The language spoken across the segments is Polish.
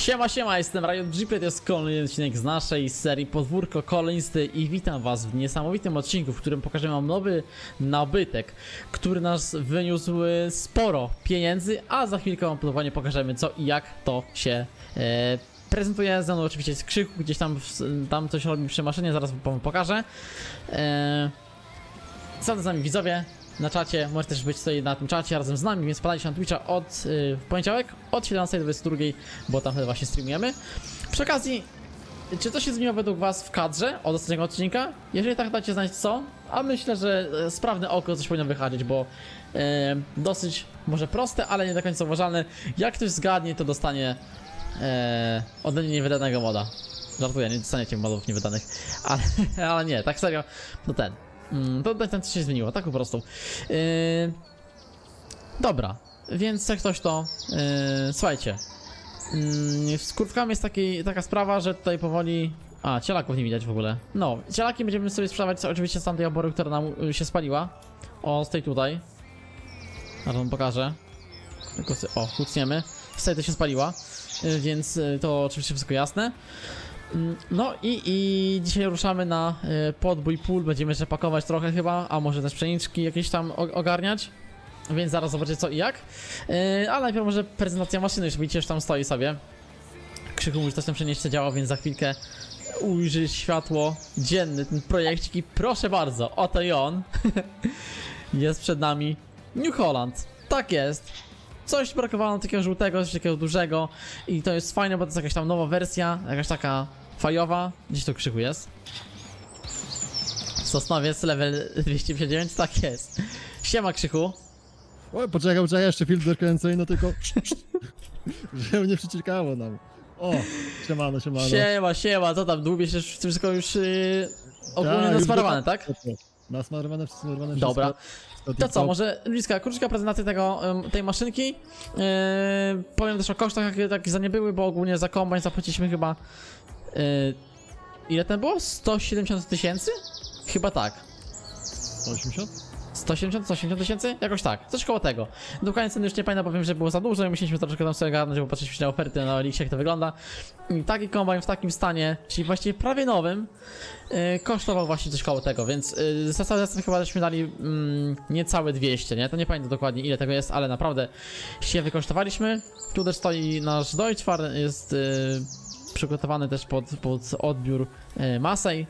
Siema, jestem Riot G, to jest kolejny odcinek z naszej serii Podwórko Kolonisty i witam was w niesamowitym odcinku, w którym pokażę wam nowy nabytek, który nas wyniósł sporo pieniędzy, a za chwilkę wam dokładnie pokażemy co i jak to się prezentuje. Ze mną oczywiście jest Krzychu, gdzieś tam coś robi przy maszynie, zaraz wam pokażę. Są z nami widzowie na czacie, możecie też być tutaj na tym czacie razem z nami, więc wpadajcie na Twitcha w poniedziałek od 17 do 22, bo tam wtedy właśnie streamujemy. Przy okazji, czy to się zmieniło według was w kadrze od ostatniego odcinka? Jeżeli tak, dajcie znać co, a myślę, że sprawne oko coś powinno wychodzić, bo dosyć może proste, ale nie do końca uważalne. Jak ktoś zgadnie, to dostanie ode mnie niewydanego moda. Żartuję, nie dostaniecie modów niewydanych, ale nie, tak serio, no to coś się zmieniło, tak po prostu. Dobra, więc jak ktoś to... słuchajcie. Z kurwkami jest taka sprawa, że tutaj powoli... A, cielaków nie widać w ogóle. No, cielaki będziemy sobie sprzedawać oczywiście z tamtej obory, która nam się spaliła. O, z tej tutaj. Zaraz wam pokażę. O, kucniemy. Z tej to się spaliła, więc to oczywiście wszystko jasne. No i dzisiaj ruszamy na podbój pól, będziemy jeszcze pakować trochę chyba, a może też pszeniczki jakieś tam ogarniać. Więc zaraz zobaczycie co i jak. Ale najpierw może prezentacja maszyny, już widzicie, że tam stoi sobie. Krzychu mówi, że coś tam przenieście działa, więc za chwilkę ujrzy światło dzienne ten projekcik i proszę bardzo, oto i on. Jest przed nami New Holland, tak jest. Coś brakowało takiego żółtego, coś takiego dużego i to jest fajne, bo to jest jakaś tam nowa wersja, jakaś taka fajowa. Gdzieś to Krzychu jest. Sosnowiec level 259, tak jest. Siema Krzychu. Oj, poczekaj, jeszcze filtr kręcę, no tylko żeby nie przyciekało nam. O, siemano. Siema, co tam, dłubiesz się wszystko już ogólnie nasmarowane, tak? Nasmarowane, wszystko. Dobra. To co, może Ludziska, krótka prezentacja tej maszynki. Powiem też o kosztach, jakie za nie były, bo ogólnie za kombajn zapłaciliśmy chyba... ile ten było? 170 tysięcy? Chyba tak. 180? 180 tysięcy? Jakoś tak, coś koło tego. Dokładnie ceny już nie pamiętam, powiem, że było za dużo i musieliśmy troszeczkę tam sobie garnąć, bo patrzyliśmy na oferty na Elixie, jak to wygląda. I taki kombajn w takim stanie, czyli właściwie prawie nowym, kosztował właśnie coś koło tego, więc za cały czas chyba żeśmy dali niecałe 200, nie? To nie pamiętam dokładnie ile tego jest, ale naprawdę się wykosztowaliśmy. Tu też stoi nasz Deutschfar, jest przygotowany też pod odbiór Masej.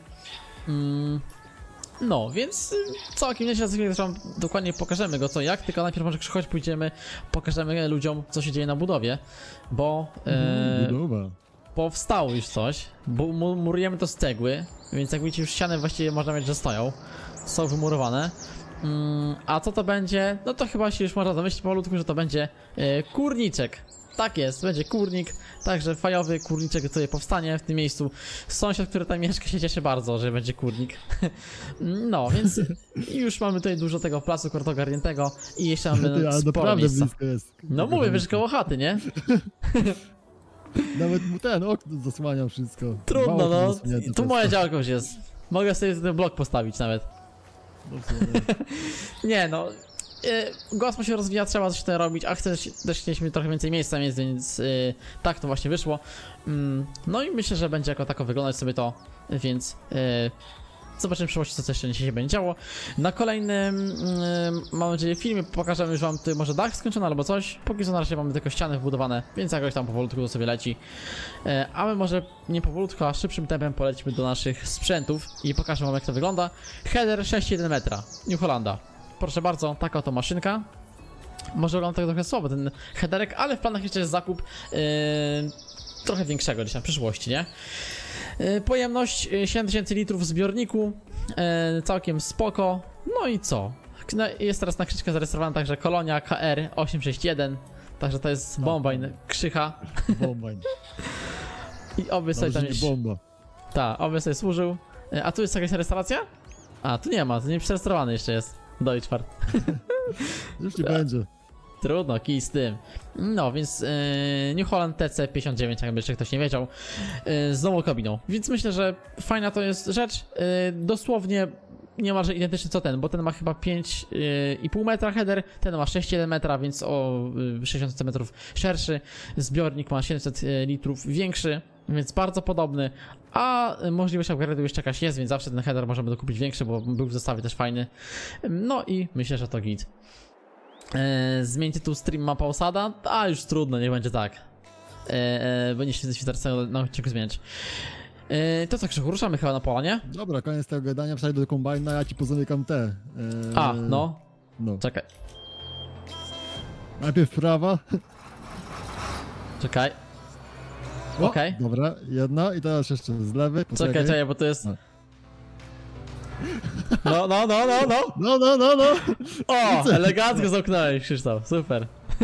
No, więc całkiem nieźle, za chwilę wam dokładnie pokażemy go co jak, tylko najpierw może choć pójdziemy, pokażemy ludziom co się dzieje na budowie, bo powstało już coś, bo murujemy to z cegły, więc jak widzicie już ściany właściwie można mieć, że są wymurowane. A co to będzie? No to chyba się już można domyślić powolutku, że to będzie kurniczek. Tak jest, będzie kurnik, także fajowy kurniczek tutaj powstanie w tym miejscu. Sąsiad, który tam mieszka, się cieszy bardzo, że będzie kurnik. No, więc już mamy tutaj dużo tego placu ogarniętego i jeszcze mamy sporo miejsca. Jest. No mówię, wiesz, koło chaty, nie? Nawet mu ten okno zasłania wszystko. Trudno, no. Tu moja działka już jest. Mogę sobie ten blok postawić nawet. Nie no. Gospo się rozwija, trzeba coś tutaj robić, a też chcieliśmy trochę więcej miejsca mieć, więc tak to właśnie wyszło. No i myślę, że będzie jako tako wyglądać sobie to, więc zobaczymy w przyszłości, co jeszcze się będzie działo. Na kolejnym, mam nadzieję, filmie pokażemy już wam tutaj może dach skończony albo coś. Póki co na razie mamy tylko ściany wbudowane, więc jakoś tam powolutku to sobie leci. A my może nie powolutku, a szybszym tempem polecimy do naszych sprzętów i pokażę wam jak to wygląda. Header 6,1 metra, New Hollanda. Proszę bardzo, taka oto maszynka. Może wygląda trochę słabo ten headerek, ale w planach jeszcze jest zakup trochę większego gdzieś na przyszłości, nie? Pojemność 7000 litrów w zbiorniku, całkiem spoko. No i co? Jest teraz naklejka zarejestrowana także Kolonia KR 861, także to jest bombajn Krzycha. Bombajn. I oby sobie tam jest... oby sobie służył. A tu jest jakaś restauracja? A, tu nie ma, to nie przerejestrowany jeszcze jest. Deutschfar. Już nie będzie. Trudno, kij z tym. No, więc New Holland TC59, jakby jeszcze ktoś nie wiedział, z nową kabiną. Więc myślę, że fajna to jest rzecz. Dosłownie niemalże identyczny co ten, bo ten ma chyba 5,5 metra header, ten ma 6,1 metra, więc o 60 cm szerszy, zbiornik ma 700 litrów większy, więc bardzo podobny, a możliwość upgrade'u jeszcze jakaś jest, więc zawsze ten header możemy dokupić większy, bo był w zestawie też fajny. No i myślę, że to git. Zmień tytuł stream mapa osada, a już trudno, niech będzie tak. Bo nie się teraz na odcinku zmieniać. To co, Krzychu, ruszamy chyba na pola, nie? Dobra, koniec tego gadania, przejdę do kombajna, ja ci pozamykam te. No. No. Czekaj, Najpierw prawa. czekaj. O, Okej. Dobra, jedna i teraz jeszcze z lewej. Czekaj, bo to jest... No. No. No. O, elegancko zamknąłeś, Krzysztof, super.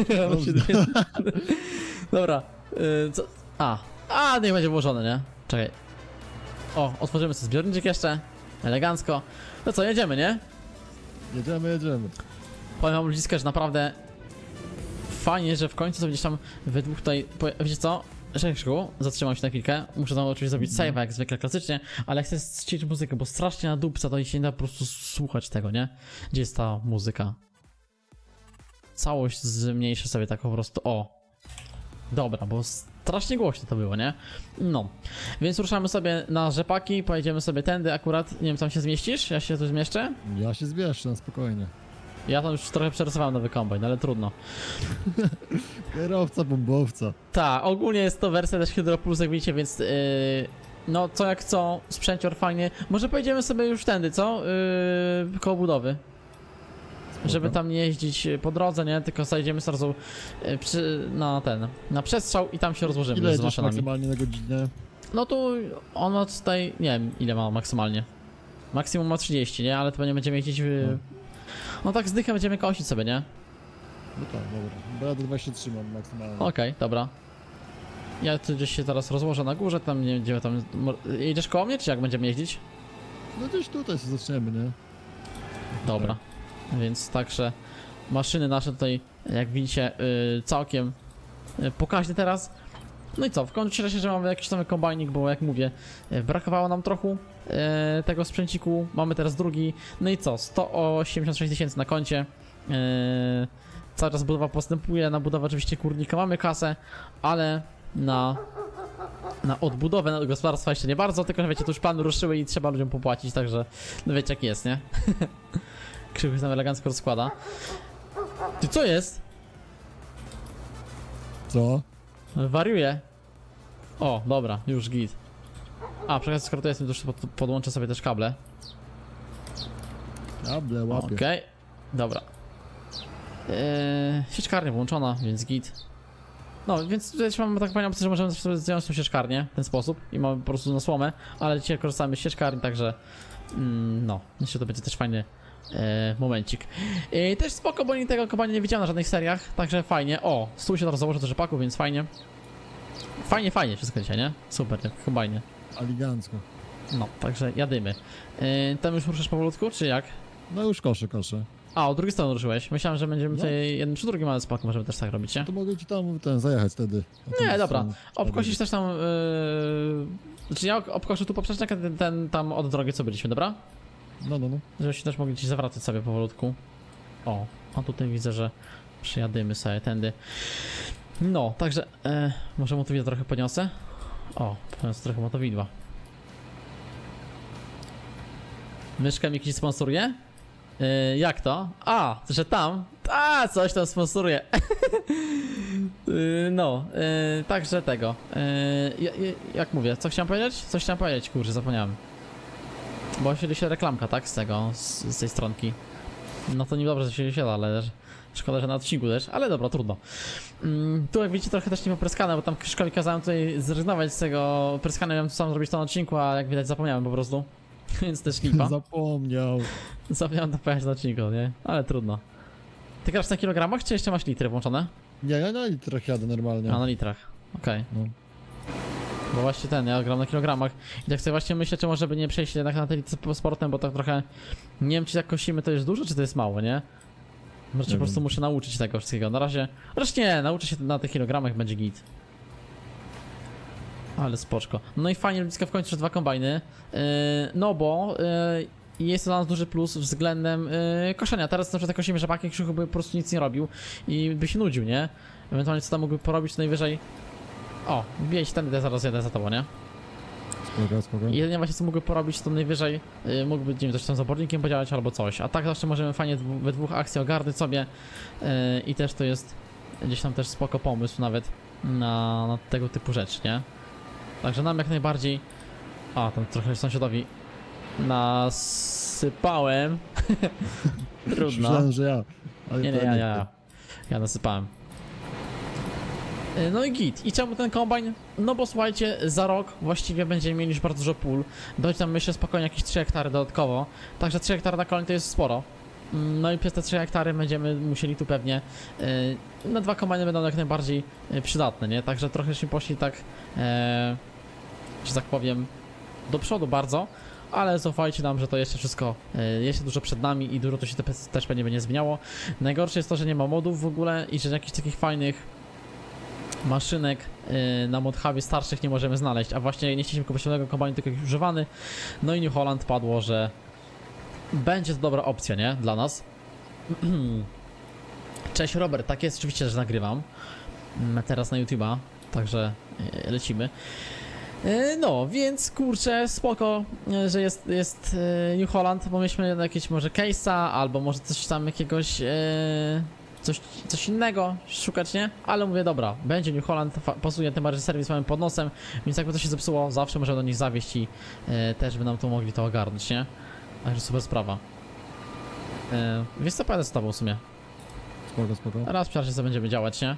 Dobra, co? Niech będzie włożone, nie? Czekaj. O, otworzymy sobie zbiorniczek jeszcze. Elegancko. No co, jedziemy, nie? Jedziemy. Powiem wam, ludziska, że naprawdę fajnie, że w końcu sobie gdzieś tam we dwóch tutaj... Wiecie co? Krzyszku, zatrzymam się na chwilkę. Muszę tam oczywiście zrobić save, jak zwykle klasycznie, ale chcę ściąć muzykę, bo strasznie na dupca to i się nie da po prostu słuchać tego, nie? Gdzie jest ta muzyka? Całość zmniejszę sobie tak po prostu. O! Dobra, bo strasznie głośno to było, nie? No. Więc ruszamy sobie na rzepaki, pojedziemy sobie tędy akurat. Nie wiem, tam się zmieścisz? Ja się tu zmieszczę? Ja się zbierzę, na spokojnie. Ja tam już trochę przerysowałem nowy kombajn, ale trudno. Kierowca, bombowca. Tak, ogólnie jest to wersja też Hydro Plus, jak widzicie, więc no co jak co, sprzęcior fajnie. Może pojedziemy sobie już tędy, co? Koło budowy. Spoko. Żeby tam nie jeździć po drodze, nie? Tylko zajdziemy z razu na przestrzał i tam się rozłożymy Ile z jedziesz maszynami. maksymalnie na godzinę? No tu on ma tutaj, nie wiem ile ma maksymalnie. Maksimum ma 30, nie? Ale to nie będziemy jeździć no tak z dychem będziemy kosić sobie, nie? No tak, dobra. Bo ja do 23 mam maksymalnie. Okej, dobra. Ja tu gdzieś się teraz rozłożę na górze, tam nie będziemy tam... Jedziesz koło mnie, czy jak będziemy jeździć? No gdzieś tutaj się zaczniemy, nie? Dobra. Więc także maszyny nasze tutaj, jak widzicie, całkiem pokaźne teraz. No i co, w końcu cieszę się, że mamy jakiś tam kombajnik, bo jak mówię, brakowało nam trochę tego sprzęciku. Mamy teraz drugi. No i co, 186 tysięcy na koncie. Cały czas budowa postępuje, na budowę oczywiście kurnika mamy kasę, ale na odbudowę na gospodarstwa jeszcze nie bardzo, tylko że wiecie, tu już plany ruszyły i trzeba ludziom popłacić, także no wiecie jak jest, nie? Krzywy się tam elegancko rozkłada. Ty co jest? Co? Wariuje. O, dobra, już git. Przy skoro to jestem, to już podłączę sobie też kable. Kable, łapie. Okej, dobra. Sieczkarnia włączona, więc git. No, więc tutaj mamy tak fajną opcję, że możemy sobie zdjąć tą sieczkarnię w ten sposób i mamy po prostu na słomę, ale dzisiaj korzystamy z sieczkarni, także no, myślę, że to będzie też fajny momencik. Też spoko, bo tego kombajnu nie widziałem na żadnych seriach, także fajnie. O, stół się teraz założył do rzepaku, więc fajnie. Fajnie wszystko dzisiaj, nie? Super, jak kombajnie. Elegancko. No, także jadymy. Tam już ruszasz powolutku, czy jak? No już koszę. Od drugiej strony ruszyłeś. Myślałem, że będziemy tutaj jednym czy drugim, ale spoko, możemy też tak robić, nie? To mogę ci tam zajechać wtedy. Nie, dobra. Obkosisz też tam... Znaczy ja obkoszę tu poprzecznek, a ten tam od drogi co byliśmy, dobra? No. Żebyśmy też mogli ci zawracać sobie powolutku. O, a tutaj widzę, że przyjadymy sobie tędy. No, także może motowidła trochę podniosę. O, podniosę trochę motowidła. Myszka mi jakiś sponsoruje? Jak to? Że tam? Coś tam sponsoruje. No, także tego. Jak mówię, co chciałem powiedzieć? Coś chciałem powiedzieć, kurczę, zapomniałem. Bo się reklamka, tak? Z tej stronki. No to niedobrze, że się da, ale szkoda, że na odcinku też, ale dobra, trudno. Tu jak widzicie trochę też nie popryskane, bo tam Krzyszkowi kazałem tutaj zrezygnować z tego pryskania, miałem to sam zrobić to na odcinku, a jak widać zapomniałem po prostu. Więc też lipa. Zapomniałem to powiedzieć na odcinku, nie? Ale trudno. Ty grasz na kilogramach, czy jeszcze masz litry włączone? Nie, ja na litrach jadę normalnie. Na litrach, okej. No. Bo właśnie ja gram na kilogramach. I tak sobie właśnie myślę, czy może by nie przejść jednak na te litry sportem, bo tak trochę... Nie wiem, czy jak kosimy to jest dużo, czy to jest mało, nie? Może po prostu muszę nauczyć tego wszystkiego. Na razie... Zresztą nie, nauczę się na tych kilogramach, będzie git. Ale spoczko. No i fajnie, ludziska, w końcu 2 kombajny. No bo... i jest to dla nas duży plus względem koszenia. Teraz na przykład kosimy rzepakiem, Krzychu by po prostu nic nie robił i by się nudził, nie? Ewentualnie co tam mógłby porobić, to najwyżej... O, wbijaj się ten, zaraz jadę za tobą, nie? Spoko. I jedynie właśnie co mógłby porobić, to najwyżej mógłby, nie wiem, coś tam z obornikiem podziałać albo coś. A tak zawsze możemy fajnie we dwóch akcji ogarnąć sobie i też to jest gdzieś tam też spoko pomysł nawet na tego typu rzeczy, nie? Także nam jak najbardziej... A, tam trochę sąsiadowi nasypałem. Trudno. Myślałem, że ja. Ale Nie, ja nasypałem. No i git. I czemu ten kombajn? No bo słuchajcie, za rok właściwie będziemy mieli już bardzo dużo pól. Dojdzie tam myślę spokojnie jakieś 3 hektary dodatkowo. Także 3 hektary na koniec to jest sporo. No i przez te 3 hektary będziemy musieli tu pewnie... No 2 kombajny będą jak najbardziej przydatne, nie? Także trochęśmy poszli tak... że tak powiem... do przodu bardzo. Ale zaufajcie nam, że to jeszcze wszystko, jeszcze dużo przed nami i dużo to się też pewnie będzie zmieniało. Najgorsze jest to, że nie ma modów w ogóle i że jakichś takich fajnych maszynek na modhubie starszych nie możemy znaleźć, a właśnie nie chcieliśmy kupować pełnego kombajnu, tylko jakiś używany. No i New Holland padło, że będzie to dobra opcja, nie? Dla nas. Cześć Robert, tak jest oczywiście, że nagrywam teraz na YouTube'a, także lecimy. No, więc kurczę, spoko, że jest New Holland, bo myśmy jakieś może case'a, albo może coś tam jakiegoś, coś innego szukać, nie? Ale mówię, dobra, będzie New Holland, pasuje, tym bardziej serwis mamy pod nosem, więc jakby to się zepsuło, zawsze możemy do nich zawieźć i też by nam tu mogli to ogarnąć, nie? Także super sprawa. Wiesz co, pojadę z tobą w sumie. Spoko. Raz w czasie co będziemy działać, nie?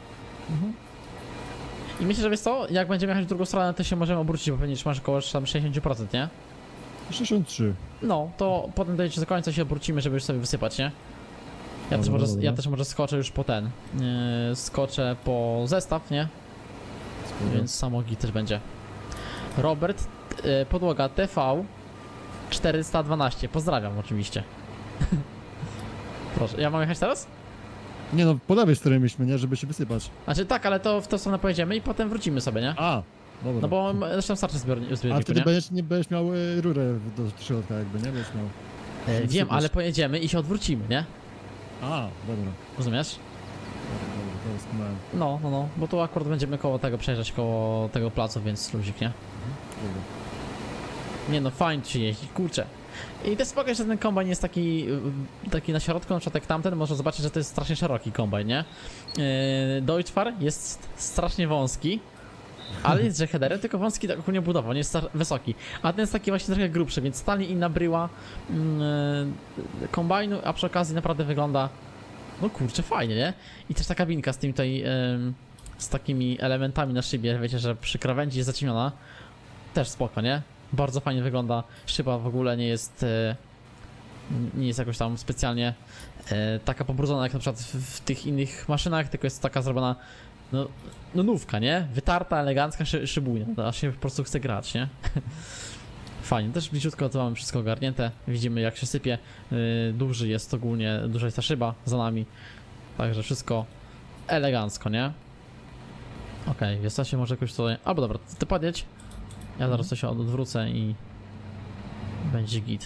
I myślę, że wiesz co, jak będziemy jechać w drugą stronę, to się możemy obrócić, bo pewnie masz około tam 60%, nie? 63. No, to potem dojedziecie do końca, się obrócimy, żeby już sobie wysypać, nie? Ja też może skoczę już po ten. Skoczę po zestaw, nie? Spoko. Więc samogi też będzie. Robert, podłoga TV 412. Pozdrawiam oczywiście. Proszę, ja mam jechać teraz? Nie no, po lewej stronie myśmy, nie? Żeby się wysypać. Znaczy tak, ale to w tą stronę pojedziemy i potem wrócimy sobie, nie? A, dobra. No bo zresztą starczy zbiorniku, A wtedy nie? nie będziesz miał rurę do środka jakby, nie? Będziesz miał... Wiem, wysypać. ale pojedziemy i się odwrócimy, nie? A, dobra. Rozumiesz? Dobra, to skumałem. No, bo tu akurat będziemy koło tego przejeżdżać, koło tego placu, więc luzik, nie? Dobra. Nie no, fajnie się jeździ, kurczę. I też spoko, że ten kombajn jest taki na środku, na przykład jak tamten, można zobaczyć, że to jest strasznie szeroki kombajn, nie? Deutschfar jest strasznie wąski, ale jest, że headerem, tylko wąski tak ogólnie budował, nie jest wysoki. A ten jest taki właśnie trochę grubszy, więc totalnie inna bryła kombajnu, a przy okazji naprawdę wygląda, no kurczę, fajnie, nie? I też ta kabinka z tym tutaj, z takimi elementami na szybie, wiecie, że przy krawędzi jest zacieniona, też spoko, nie? Bardzo fajnie wygląda, szyba w ogóle nie jest jakoś tam specjalnie taka pobrudzona jak na przykład w tych innych maszynach, tylko jest taka zrobiona, no nówka, nie? Wytarta, elegancka, szybujna, to aż się po prostu chce grać, nie? Fajnie, też bliziutko to mamy wszystko ogarnięte, widzimy jak się sypie, duży jest ogólnie, duża jest ta szyba za nami, także wszystko elegancko, nie? Okej, więc to się może jakoś tutaj, albo dobra, ty podjedź. Ja zaraz to się odwrócę i będzie git.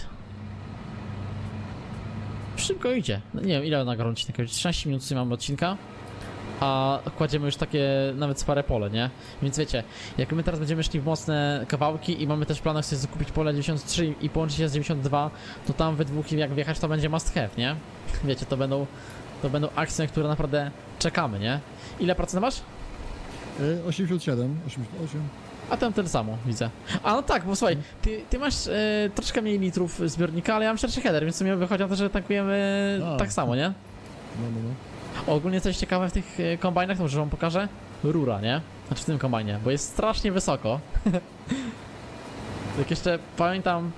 Szybko idzie. No nie wiem ile nagrał odcinek, 13 minut sobie mamy odcinka, a kładziemy już takie nawet spare pole, nie? Więc wiecie, jak my teraz będziemy szli w mocne kawałki i mamy też w planach sobie zakupić pole 93 i połączyć je z 92, to tam we dwóch jak wjechać to będzie must have, nie? Wiecie, to będą akcje, na które naprawdę czekamy, nie? Ile procent masz? 87, 88. A tam tyle samo, widzę. A no tak, bo słuchaj, ty masz troszkę mniej litrów zbiornika, ale ja mam szerszy header, więc w sumie wychodzi na to, że tankujemy tak samo, nie? No. Ogólnie coś ciekawe w tych kombajnach, to może wam pokażę. Rura, nie? Znaczy w tym kombajnie, bo jest strasznie wysoko. Jak jeszcze pamiętam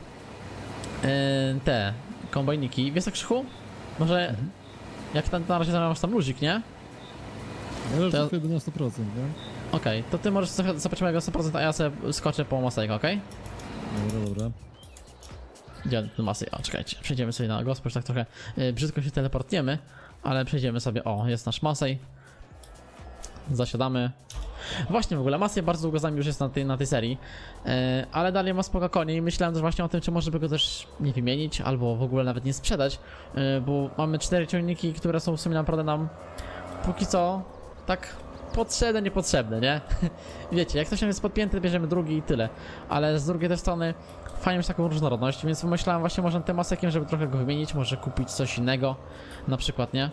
te kombajniki. Wiesz co, Krzychu? Może jak tam na razie masz tam luzik, nie? Ja To- wtedy na 100%, nie? Okej, to ty możesz zobaczyć mojego 100%, a ja sobie skoczę po Masejka, okej? Dobra. Gdzie ten Masej? O, czekajcie, przejdziemy sobie na gospodarz, tak trochę brzydko się teleportniemy, ale przejdziemy sobie, o, jest nasz Masej. Zasiadamy. Właśnie w ogóle Masy bardzo długo z nami już jest na tej serii, ale dalej ma spoko konie i myślałem też właśnie o tym, czy może by go też nie wymienić, albo w ogóle nawet nie sprzedać, bo mamy 4 ciągniki, które są w sumie naprawdę nam póki co tak potrzebne, niepotrzebne, nie? Wiecie, jak ktoś jest podpięty, bierzemy drugi i tyle, ale z drugiej też strony fajnie mieć taką różnorodność, więc myślałem właśnie może tym masekiem, żeby trochę go wymienić, może kupić coś innego, na przykład, nie?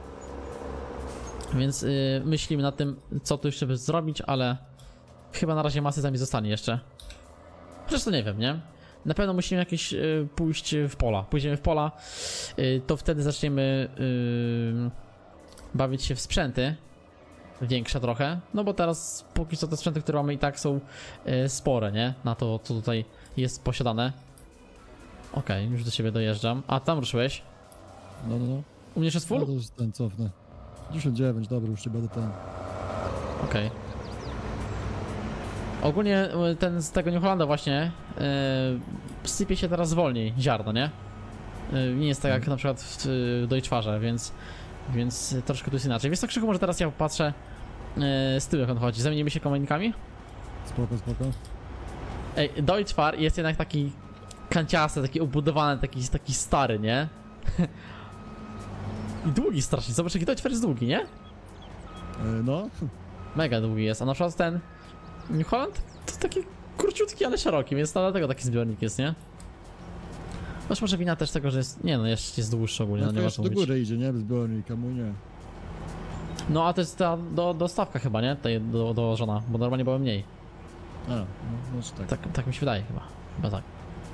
Więc myślimy nad tym, co tu jeszcze by zrobić, ale chyba na razie Masy z nami zostanie jeszcze. Chociaż to nie wiem, nie? Na pewno musimy jakieś pójść w pola. Pójdziemy w pola, to wtedy zaczniemy bawić się w sprzęty. Większe trochę, no bo teraz póki co te sprzęty, które mamy i tak są spore, nie? Na to, co tutaj jest posiadane. Okej, już do ciebie dojeżdżam. A, tam ruszyłeś? No. U mnie już jest full? No to już ten cofnę. 99, dobra, już się będę ten. Okej. Ogólnie ten z tego New Hollanda właśnie sypie się teraz wolniej ziarno, nie? Nie jest tak jak na przykład w Deutschfarze, więc troszkę tu jest inaczej. Wiesz co, Krzychu, może teraz ja popatrzę z tyłu jak on chodzi. Zamienimy się komornikami? Spoko. Ej, Deutschfar jest jednak taki kanciasty, taki obudowany, taki stary, nie? I długi strasznie. Zobacz, jaki Deutschfar jest długi, nie? No, Mega długi jest, a na przykład ten New Holland to taki króciutki, ale szeroki, więc to dlatego taki zbiornik jest, nie? Masz może wina też tego, że jest... Nie no, jest dłuższy ogólnie, no no nie ma co do mówić. góry idzie, nie? Zbiornika, mój nie. No a to jest ta dostawka chyba, nie? Tej dołożona, bo normalnie było mniej. A, no tak. Tak mi się wydaje chyba. Chyba tak.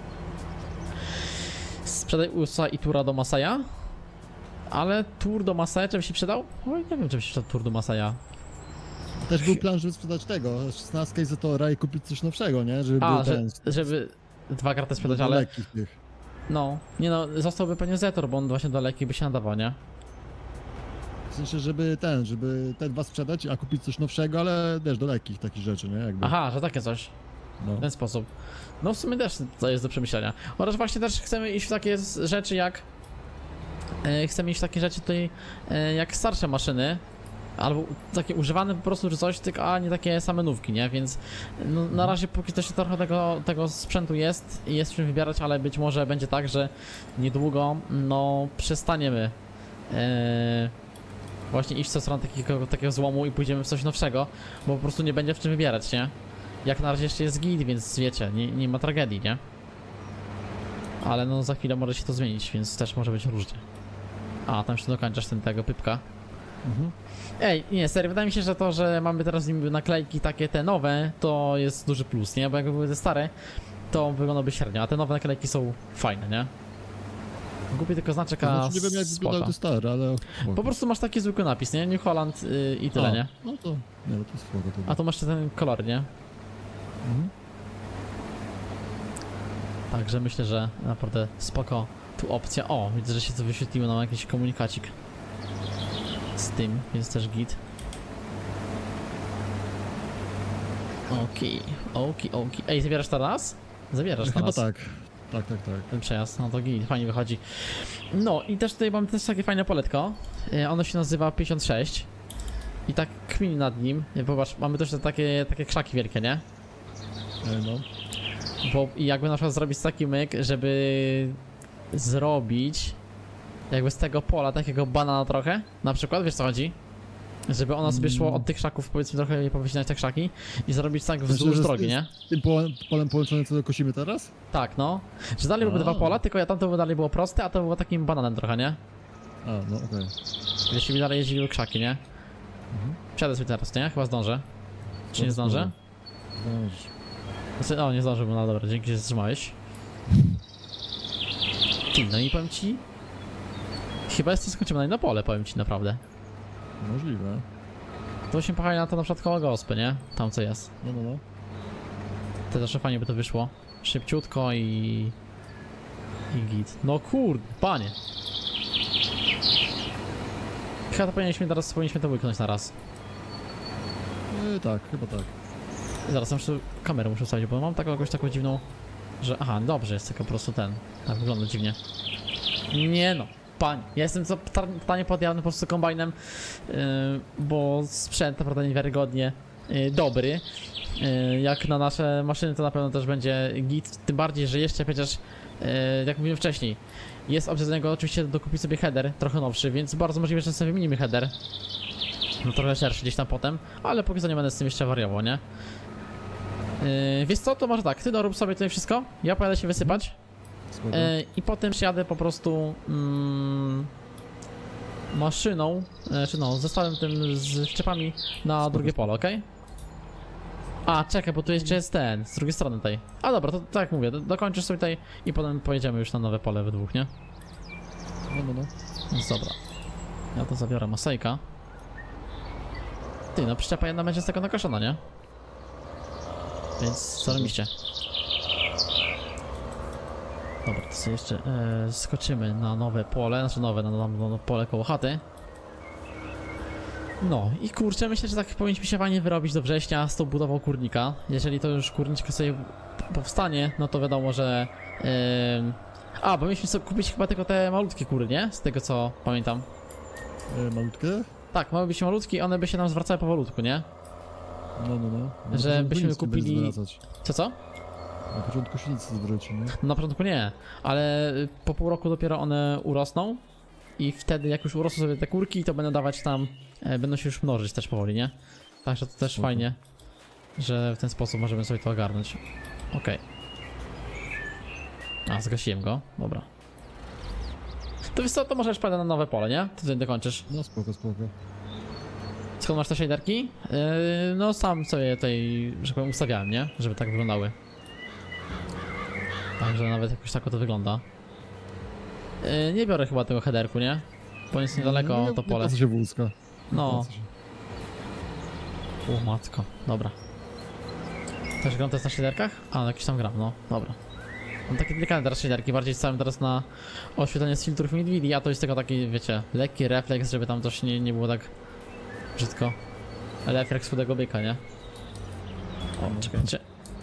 Sprzedaj USA i Tura do Masaja. Ale Tour do Masaja, czy by się przydał? Oj, nie wiem, czy by się przydał Tour do Masaja. Też był plan, żeby sprzedać tego, 16 Izatora i kupić coś nowszego, nie? Żeby był żeby dwa karty sprzedać, do ale... lekkich tych. No, nie no, zostałby pewnie Zetor, bo on właśnie do lekki by się nadawał, nie? W sensie, żeby te dwa sprzedać, a kupić coś nowszego, ale też do lekkich takich rzeczy, nie? Jakby. Aha, że takie coś. No. W ten sposób. No w sumie też to jest do przemyślenia. Oraz właśnie też chcemy iść w takie rzeczy jak... chcemy iść w takie rzeczy tutaj jak starsze maszyny. Albo takie używane po prostu czy coś, tylko a nie takie same nówki, nie? Więc no, na razie póki to się trochę tego sprzętu jest i jest czym wybierać, ale być może będzie tak, że niedługo no przestaniemy właśnie iść w stronę takiego złomu i pójdziemy w coś nowszego, bo po prostu nie będzie w czym wybierać, nie? Jak na razie jeszcze jest git, więc wiecie, nie ma tragedii, nie? Ale no za chwilę może się to zmienić, więc też może być różnie. A, tam jeszcze dokończasz tego pypka. Mhm. Ej, nie, serio, wydaje mi się, że to, że mamy teraz niby naklejki takie te nowe, to jest duży plus, nie? Bo jakby były te stare, to wyglądałoby średnio, a te nowe naklejki są fajne, nie? Głupi tylko znaczek, To a znaczy, nie wiem jak wyglądał te stare, ale... po prostu masz taki zwykły napis, nie? New Holland i tyle, nie? No to... Nie, no to jest spoko to. A tu masz ten kolor, nie? Mhm. Także myślę, że naprawdę spoko tu opcja. O, widzę, że się to wyświetliło nam jakiś komunikacik z tym, więc też git. Okej. Ej, zabierasz teraz? Zabierasz Chyba teraz. tak. Tak. Ten przejazd, no to git, fajnie wychodzi. No i też tutaj mamy też takie fajne poletko. Ono się nazywa 56. I tak kmin nad nim. Popatrz, mamy też takie krzaki wielkie, nie? No. Bo i jakby na przykład zrobić taki myk, żeby zrobić jakby z tego pola takiego banana trochę, na przykład, wiesz co chodzi? Żeby ono sobie szło od tych krzaków, powiedzmy trochę powycinać te krzaki i zrobić tak wzdłuż drogi, nie? Tym polem połączonym, co kosimy teraz? Tak, no. Że dalej były dwa pola, tylko ja tamto dalej było proste, a to było takim bananem trochę, nie? A, no okej. Jeśli by dalej jeździły krzaki, nie? Wsiadę sobie teraz, nie? Chyba zdążę. Czy nie zdążę? Zdążysz. Znaczy, o, nie zdążyłbym, no dobra, dzięki, że zatrzymałeś. Ty, no i powiem ci... Chyba jest to skończymy na pole, powiem ci naprawdę. Możliwe. To się pachali na to na przykład koło gospy, nie? Tam co jest. No. To też fajnie by to wyszło. Szybciutko i git. No kurde, panie. Chyba to powinniśmy to łyknąć na raz. Tak, chyba tak. Zaraz muszę kamerę muszę wstawić, bo mam jakąś taką dziwną, że... Aha, dobrze, jest tylko po prostu ten. Tak wygląda dziwnie. Nie no, panie. Ja jestem totalnie podjawny po prostu kombajnem, bo sprzęt naprawdę niewiarygodnie dobry. Jak na nasze maszyny to na pewno też będzie git, tym bardziej, że jeszcze przecież, jak mówiłem wcześniej, jest opcja do niego oczywiście dokupić sobie header, trochę nowszy, więc bardzo możliwe, że sobie wymienimy header. No trochę szerszy gdzieś tam potem, ale póki co nie będę z tym jeszcze wariował, nie? Wiesz co, to może tak, ty dorób sobie tutaj wszystko, ja pojadę się wysypać Spoko. i potem przyjadę po prostu maszyną, czy no, zestawem tym z szczepami na drugie pole, okej? A, czekaj, bo tu jeszcze jest ten, z drugiej strony tutaj. A dobra, to tak jak mówię, dokończysz sobie tutaj i potem pojedziemy już na nowe pole we dwóch, nie? No. Więc dobra. Ja to zabiorę Masejka. Ty, no przyczepa jedna będzie z tego nakoszona, nie? Więc co robicie? Dobra, to sobie jeszcze skoczymy na nowe pole, znaczy nowe, na pole koło chaty. No i kurczę, myślę, że tak powinniśmy się fajnie wyrobić do września z tą budową kurnika. Jeżeli to już kurniczka sobie powstanie, no to wiadomo, że... A, bo mieliśmy sobie kupić chyba tylko te malutkie kury, nie? Z tego co pamiętam. Malutkie? Tak, miały być malutkie i one by się nam zwracały powolutku, nie? No. Że byśmy nic nie będzie kupili- zwracać. Co? Na początku się nic nie zwróci, nie? Na początku nie, ale po pół roku dopiero one urosną. I wtedy jak już urosną sobie te kurki, to będą dawać tam, będą się już mnożyć też powoli, nie? Także to też Spoko. fajnie, że w ten sposób możemy sobie to ogarnąć. Okej. A, zgasiłem go, dobra. To wiesz co, to możesz pójdę na nowe pole, nie? Ty tutaj dokończysz. No spoko. Skąd masz te shaderki? No sam sobie tutaj, że powiem, ustawiałem, nie? Żeby tak wyglądały. Także nawet jakoś tak to wygląda. Nie biorę chyba tego headerku, nie? Bo jest niedaleko to pole. Nie się wózka. No. O matko, dobra. Też gram teraz na shaderkach? A, na jakiś tam gram, no, dobra. Mam takie delikatne teraz shaderki, bardziej stałem teraz na oświetlenie z filtrów Nvidia, a to jest tylko taki, wiecie, lekki refleks, żeby tam też nie było tak brzydko. Refleks chudego byka, nie? O, czekajcie.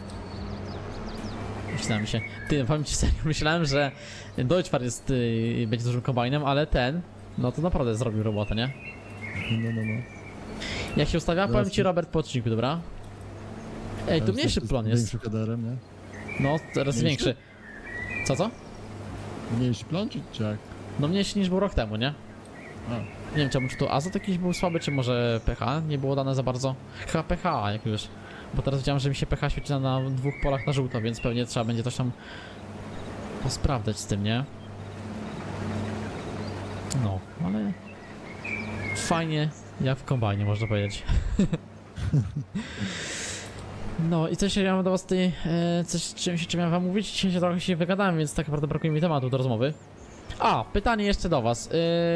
Myślałem się. Ty, powiem ci serio, myślałem, że Deutschfahrt jest, będzie dużym kombajnem, ale ten, no to naprawdę zrobił robotę, nie? No. Jak się ustawia, powiem ci Robert po odcinku, dobra? Ej, tu mniejszy plon jest. Większym headerem, nie? No, teraz Mniejszy? większy. Co? Mniejszy plon czy jak? No mniejszy niż był rok temu, nie? A. Nie wiem czemu, czy tu azot jakiś był słaby, czy może pH nie było dane za bardzo. Chyba pH, jak już. Bo teraz widziałem, że mi się pH świeci na dwóch polach na żółto, więc pewnie trzeba będzie coś tam posprawdzać z tym, nie? No, ale fajnie, jak w kombajnie, można powiedzieć. No i coś ja mam do was tutaj, coś czym ja wam mówić, dzisiaj się trochę wygadałem, więc tak naprawdę brakuje mi tematu do rozmowy. A, pytanie jeszcze do was,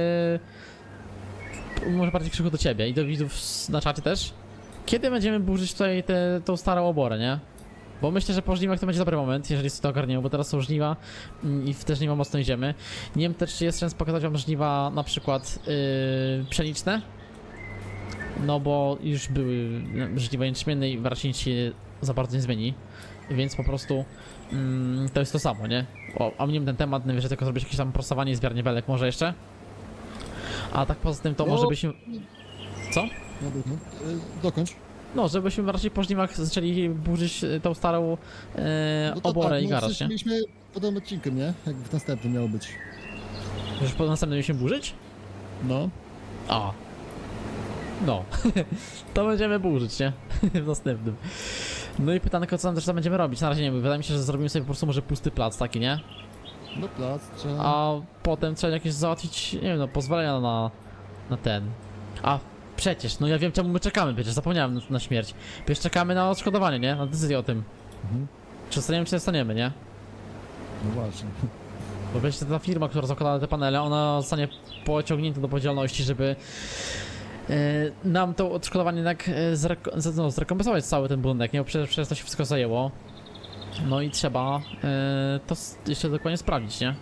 może bardziej Krzychu do ciebie i do widzów na czacie też. Kiedy będziemy burzyć tutaj tą starą oborę, nie? Bo myślę, że po żniwach to będzie dobry moment, jeżeli sobie to ogarniemy, bo teraz są żniwa i w te żniwa mocno idziemy. Nie wiem też, czy jest sens pokazać wam żniwa na przykład pszeniczne. No bo już były żniwa jęczmienne i raczej nic się za bardzo nie zmieni. Więc po prostu to jest to samo, nie? A mnie ten temat, najwyżej tylko zrobić jakieś tam prostowanie i zbieranie belek może jeszcze. A tak poza tym to może byśmy... Co? No, dokończ. No, żebyśmy raczej po żniwach zaczęli burzyć tą starą oborę i garaż, nie? Mieliśmy podobnym odcinkiem, nie? Jak w następnym miało być. Już po następnym mieliśmy burzyć? No. A. No. To będziemy burzyć, nie? W następnym. No i pytanko, co tam też tam będziemy robić? Na razie nie wiem, wydaje mi się, że zrobimy sobie po prostu może pusty plac taki, nie? No plac, trzeba... A potem trzeba jakieś załatwić, nie wiem, no pozwolenia na ten. A przecież, no ja wiem czemu my czekamy, przecież zapomniałem na śmierć. Przecież czekamy na odszkodowanie, nie? Na decyzję o tym. Mhm. Czy zostaniemy, czy nie zostaniemy, nie? No właśnie. Bo przecież ta firma, która zakładała te panele, ona zostanie pociągnięta do odpowiedzialności, żeby nam to odszkodowanie jednak zrekompensować cały ten budynek, nie? Bo przecież to się wszystko zajęło. No i trzeba to jeszcze dokładnie sprawdzić, nie?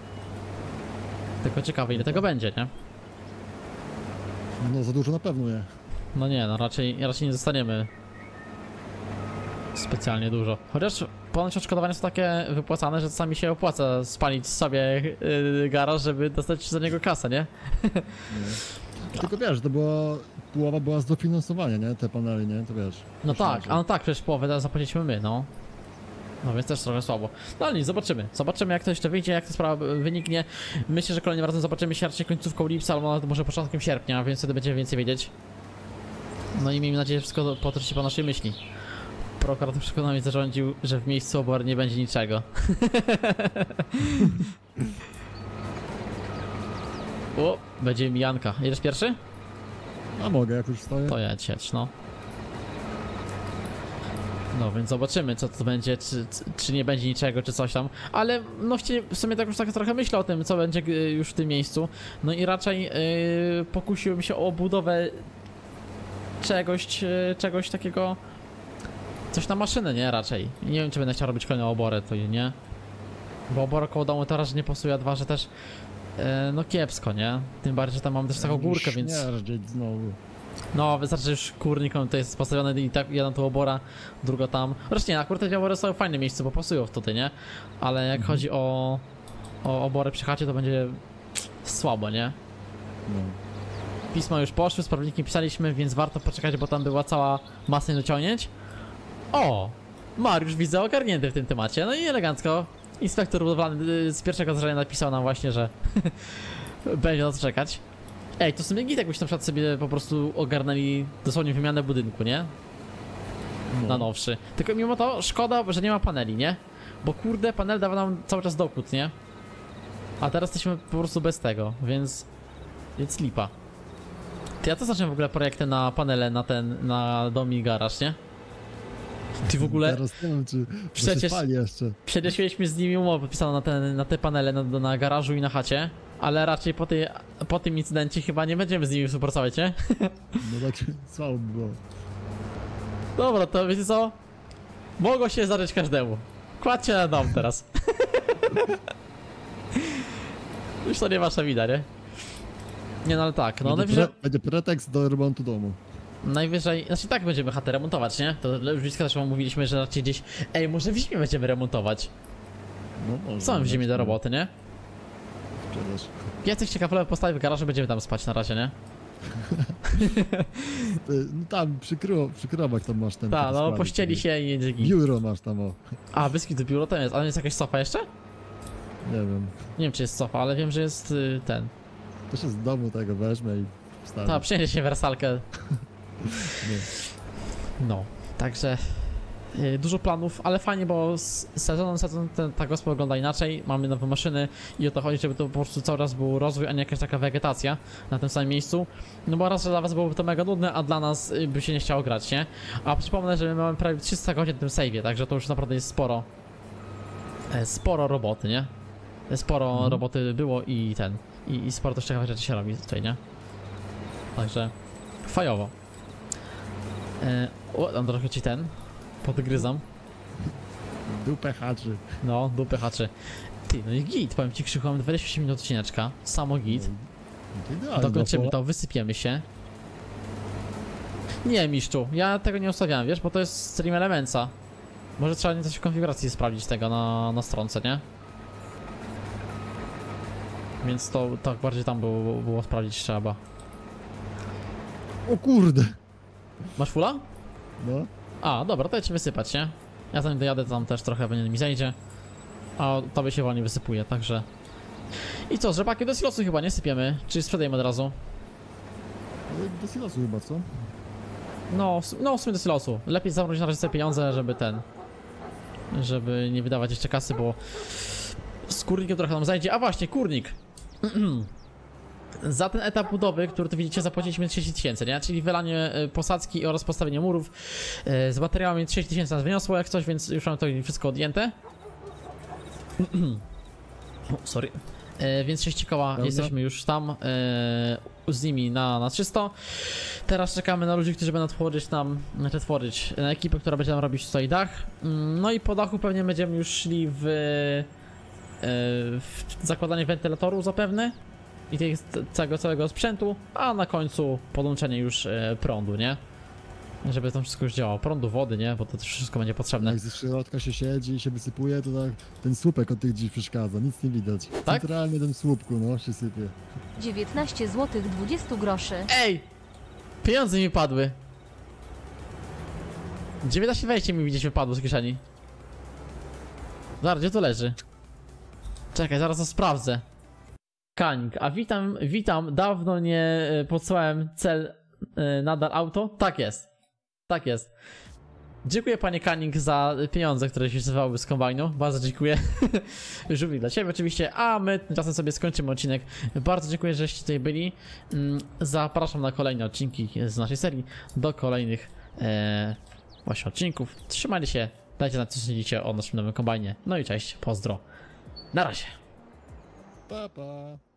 Tylko ciekawe, ile tego będzie, nie? No za dużo na pewno nie. No nie, no raczej nie zostaniemy specjalnie dużo. Chociaż ponoć odszkodowania są takie wypłacane, że czasami się opłaca spalić sobie garaż, żeby dostać za niego kasę, nie? Tylko wiesz, to była, połowa była z dofinansowania, nie? Te panele, nie? To wiesz. No myślałem, tak, że- a no tak, przecież połowę teraz zapłaciliśmy my, no. No więc też trochę słabo. No ale nic, zobaczymy. Zobaczymy jak to jeszcze wyjdzie, jak ta sprawa wyniknie. Myślę, że kolejnym razem zobaczymy się raczej końcówką lipca, albo nawet może początkiem sierpnia, więc wtedy będziemy więcej wiedzieć. No i miejmy nadzieję, że wszystko potoczy się po naszej myśli. Prokurator przekonał mnie zarządził, że w miejscu obory nie będzie niczego. O, będzie mijanka. Jedziesz pierwszy? A mogę, jak już stoję? To jedź, no. No więc zobaczymy co to będzie, czy nie będzie niczego, czy coś tam. Ale no w sumie tak już tak trochę myślę o tym, co będzie już w tym miejscu. No i raczej pokusiłbym się o budowę czegoś takiego. Coś na maszynę, nie? Raczej. Nie wiem, czy będę chciał robić kolejną oborę, to nie. Bo obora koło domu to raz, że nie pasuje, a dwa, że też no kiepsko, nie? Tym bardziej, że tam mam też taką górkę, więc... Śmierdzieć znowu. No, wystarczy, że już kurnik to jest postawiony i tak jedna tu obora, druga tam. Wreszcie, akurat te obory są w fajnym miejscu, bo pasują tutaj, nie? Ale jak chodzi o obory przy chacie, to będzie słabo, nie? No. Pisma już poszły, z prawnikiem pisaliśmy, więc warto poczekać, bo tam była cała masa dociągnięć. O! Mariusz widzę ogarnięty w tym temacie, no i elegancko. Inspektor budowlany z pierwszego zdarzenia napisał nam właśnie, że będzie na co czekać. Ej, to w sumie git, jakbyś na przykład sobie po prostu ogarnęli dosłownie wymianę budynku, nie? Na nowszy. Tylko mimo to szkoda, że nie ma paneli, nie? Bo kurde, panel dawa nam cały czas dokład, nie? A teraz jesteśmy po prostu bez tego, więc lipa. Ty, ja to zacząłem w ogóle projekty na panele, na dom i garaż, nie? Ty w ogóle... Teraz nie wiem, czy Przecież- się spali jeszcze. Przecież mieliśmy z nimi umowę podpisaną na te panele na garażu i na chacie, ale raczej po tym incydencie chyba nie będziemy z nimi współpracować, nie? No tak słabo by było. Dobra, to wiecie co? Mogło się zdarzyć każdemu. Kładźcie na dom teraz. Już to nie wasza wina, nie? Nie, no ale tak, no najwyżej, Będzie pretekst do remontu domu. znaczy tak będziemy chatę remontować, nie? To już blisko też wam mówiliśmy, że raczej gdzieś, ej, może w zimie będziemy remontować. No może. Co mam w zimie do roboty, nie? Sprzedaż. Jacek ciekawe postawi w garażu, będziemy tam spać na razie, nie? No tam przy krowach tam masz ten. Tak, taki no składzik, pościeli taki się i jedzie git. Biuro masz tam, o. A, Byski do biuro tam jest, ale jest jakaś sofa jeszcze? Nie wiem. Nie wiem czy jest sofa, ale wiem, że jest ten. To się z domu tego weźmie i wstawi. Ta, przyniesie się wersalkę. Nie. No, także dużo planów, ale fajnie, bo z sezon ta gospa wygląda inaczej, mamy nowe maszyny i o to chodzi, żeby to po prostu cały raz był rozwój, a nie jakaś taka wegetacja na tym samym miejscu. No bo raz, że dla was byłoby to mega nudne, a dla nas by się nie chciało grać, nie? A przypomnę, że my mamy prawie 300 godzin w tym save'ie, także to już naprawdę jest sporo roboty, nie? Sporo roboty było i i sporo też ciekawych rzeczy się robi tutaj, nie? Także fajowo. Tam trochę ci podgryzam. Dupę haczy. No, dupy haczy. Ty, no i git, powiem ci, Krzychu, mam 28 minut odcineczka, samo git. No to idealnie, Dokończymy no, to, wysypiemy się. Nie, mistrzu, ja tego nie ustawiałem, wiesz, bo to jest stream Elementsa. Może trzeba nie coś w konfiguracji sprawdzić tego na stronce, nie? Więc to tak bardziej tam było sprawdzić trzeba. O kurde. Masz fulla? No. A, dobra, to ja ci wysypać, nie? Ja zanim dojadę, to tam też trochę będzie mi zejdzie. A tobie się wolniej wysypuje, także... I co, rzepaki do silosu chyba nie sypiemy? Czy sprzedajemy od razu? Do silosu chyba, co? No, w sumie do silosu. Lepiej zamrozić na razie sobie pieniądze, żeby nie wydawać jeszcze kasy, bo z kurnikiem trochę nam zajdzie. A właśnie, kurnik! Za ten etap budowy, który tu widzicie, zapłaciliśmy 30 000, nie? Czyli wylanie posadzki oraz postawienie murów. Z materiałami 30 000 nas wyniosło jak coś, więc już mam to wszystko odjęte. Sorry. Więc 6 koła Dobra. jesteśmy już tam z nimi na czysto. Teraz czekamy na ludzi, którzy będą tworzyć na ekipę, która będzie nam robić tutaj dach. No i po dachu pewnie będziemy już szli w zakładanie wentylatorów zapewne i tego całego sprzętu, a na końcu podłączenie już prądu, nie? Żeby tam wszystko już działało. Prądu, wody, nie? Bo to też wszystko będzie potrzebne. Jak ze środka się siedzi i się wysypuje, to tak ten słupek od tych drzwi przeszkadza, nic nie widać. Tak? Centralnie ten słupku, no, się sypie. 19 zł 20 groszy. Ej! Pieniądze mi padły. 19,20 mi gdzieś wypadło z kieszeni. Zaraz, gdzie to leży? Czekaj, zaraz to sprawdzę. Kanik, a witam, dawno nie podsyłałem cel nadal auto? Tak jest. Tak jest. Dziękuję panie Kanik za pieniądze, które się zdawały z kombajnu. Bardzo dziękuję. Żółwik dla ciebie oczywiście, a my tymczasem sobie skończymy odcinek. Bardzo dziękuję, żeście tutaj byli. Zapraszam na kolejne odcinki z naszej serii, do kolejnych właśnie odcinków. Trzymajcie się, dajcie znać, co sądzicie o naszym nowym kombajnie. No i cześć, pozdro. Na razie. Pa, pa.